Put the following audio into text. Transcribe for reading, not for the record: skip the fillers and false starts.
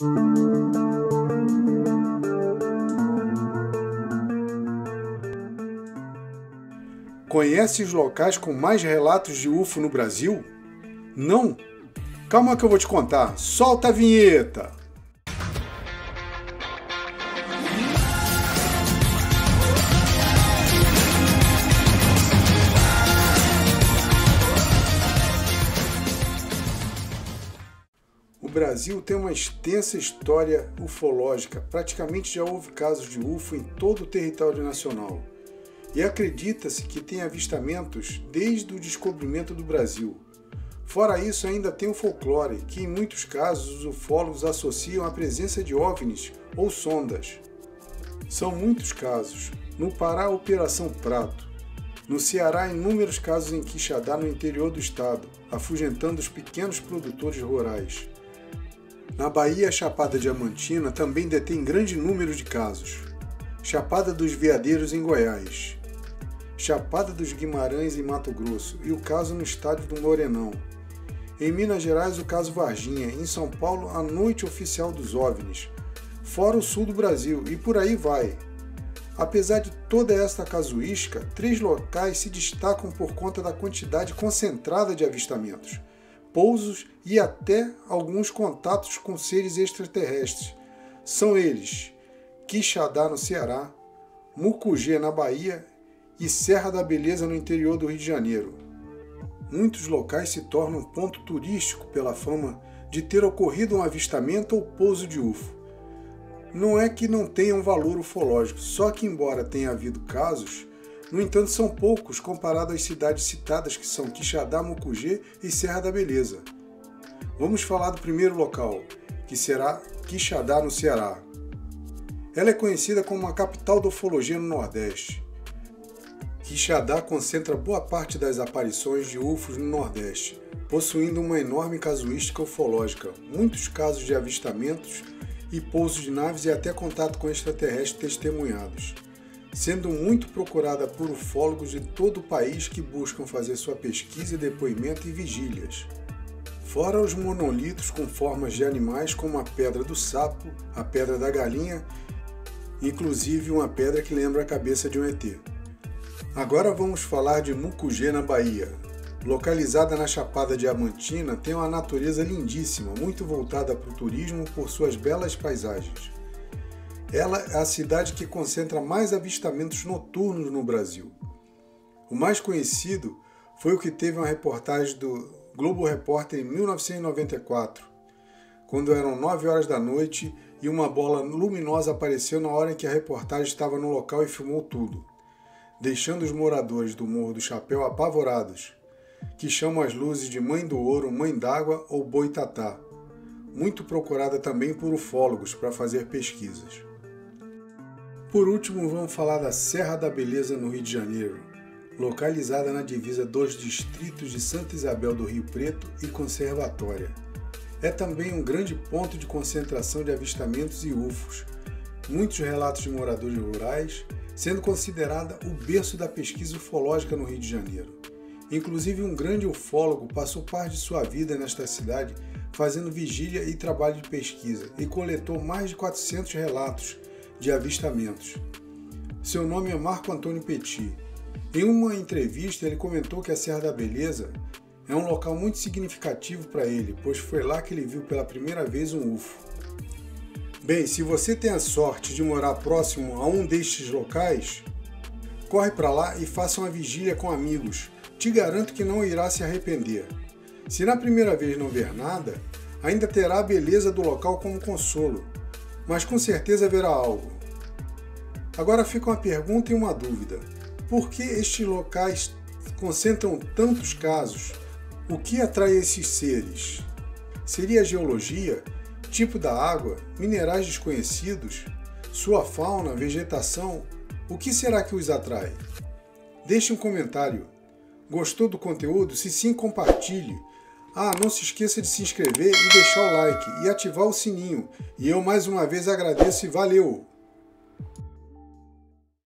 Conhece os locais com mais relatos de UFO no Brasil? Não? Calma que eu vou te contar. Solta a vinheta! O Brasil tem uma extensa história ufológica. Praticamente já houve casos de UFO em todo o território nacional. E acredita-se que tem avistamentos desde o descobrimento do Brasil. Fora isso, ainda tem o folclore, que em muitos casos os ufólogos associam à presença de OVNIs ou sondas. São muitos casos. No Pará, Operação Prato. No Ceará, inúmeros casos em Quixadá, no interior do estado, afugentando os pequenos produtores rurais. Na Bahia, a Chapada Diamantina também detém grande número de casos. Chapada dos Veadeiros, em Goiás. Chapada dos Guimarães, em Mato Grosso, e o caso no estádio do Morenão. Em Minas Gerais, o caso Varginha. Em São Paulo, a Noite Oficial dos OVNIs. Fora o sul do Brasil, e por aí vai. Apesar de toda esta casuística, 3 locais se destacam por conta da quantidade concentrada de avistamentos, pousos e até alguns contatos com seres extraterrestres. São eles: Quixadá, no Ceará, Mucugê, na Bahia, e Serra da Beleza, no interior do Rio de Janeiro. Muitos locais se tornam ponto turístico pela fama de ter ocorrido um avistamento ou pouso de UFO. Não é que não tenham valor ufológico, só que embora tenha havido casos, no entanto são poucos comparado às cidades citadas, que são Quixadá, Mucugê e Serra da Beleza. Vamos falar do primeiro local, que será Quixadá, no Ceará. Ela é conhecida como a capital da ufologia no Nordeste. Quixadá concentra boa parte das aparições de UFOs no Nordeste, possuindo uma enorme casuística ufológica, muitos casos de avistamentos e pousos de naves e até contato com extraterrestres testemunhados, sendo muito procurada por ufólogos de todo o país que buscam fazer sua pesquisa, depoimento e vigílias. Fora os monolitos com formas de animais como a pedra do sapo, a pedra da galinha, inclusive uma pedra que lembra a cabeça de um ET. Agora vamos falar de Mucugê, na Bahia. Localizada na Chapada Diamantina, tem uma natureza lindíssima, muito voltada para o turismo por suas belas paisagens. Ela é a cidade que concentra mais avistamentos noturnos no Brasil. O mais conhecido foi o que teve uma reportagem do Globo Repórter em 1994, quando eram 9 horas da noite e uma bola luminosa apareceu na hora em que a reportagem estava no local e filmou tudo, deixando os moradores do Morro do Chapéu apavorados, que chamam as luzes de Mãe do Ouro, Mãe d'Água ou Boitatá, muito procurada também por ufólogos para fazer pesquisas. Por último, vamos falar da Serra da Beleza, no Rio de Janeiro, localizada na divisa dos distritos de Santa Isabel do Rio Preto e Conservatória. É também um grande ponto de concentração de avistamentos e UFOs, muitos relatos de moradores rurais, sendo considerada o berço da pesquisa ufológica no Rio de Janeiro. Inclusive, um grande ufólogo passou parte de sua vida nesta cidade fazendo vigília e trabalho de pesquisa e coletou mais de 400 relatos de avistamentos. Seu nome é Marco Antônio Petit. Em uma entrevista, ele comentou que a Serra da Beleza é um local muito significativo para ele, pois foi lá que ele viu pela primeira vez um UFO. Bem, se você tem a sorte de morar próximo a um destes locais, corre para lá e faça uma vigília com amigos. Te garanto que não irá se arrepender. Se na primeira vez não ver nada, ainda terá a beleza do local como consolo, mas com certeza verá algo. Agora fica uma pergunta e uma dúvida. Por que estes locais concentram tantos casos? O que atrai esses seres? Seria a geologia? Tipo da água, minerais desconhecidos, sua fauna, vegetação, o que será que os atrai? Deixe um comentário. Gostou do conteúdo? Se sim, compartilhe. Não se esqueça de se inscrever e deixar o like e ativar o sininho. E eu mais uma vez agradeço e valeu!